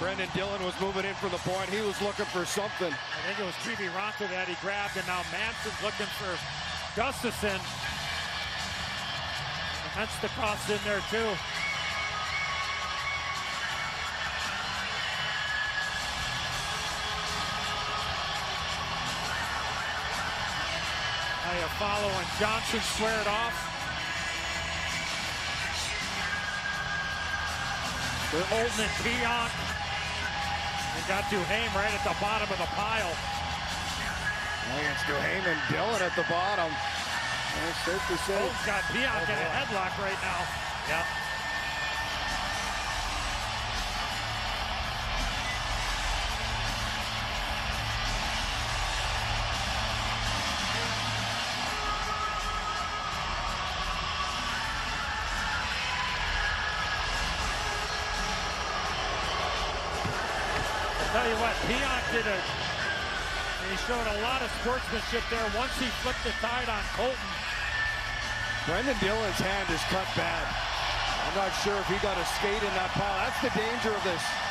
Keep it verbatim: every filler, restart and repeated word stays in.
Brendan Dillon was moving in from the point. He was looking for something. I think it was Kiviranta that he grabbed, and now Manson's looking for Gustafsson. And that's the cross in there, too. Now you're following Johnson squared off. They're holding it Pionk. They got Duhaime right at the bottom of the pile. It's Duhaime and Dillon at the bottom. That's safe to say. Colton's got Pionk oh, in a headlock right now. Yep. Tell you what, Pionk did a, he showed a lot of sportsmanship there once he flipped the tide on Colton. Brendan Dillon's hand is cut bad. I'm not sure if he got a skate in that pile. That's the danger of this.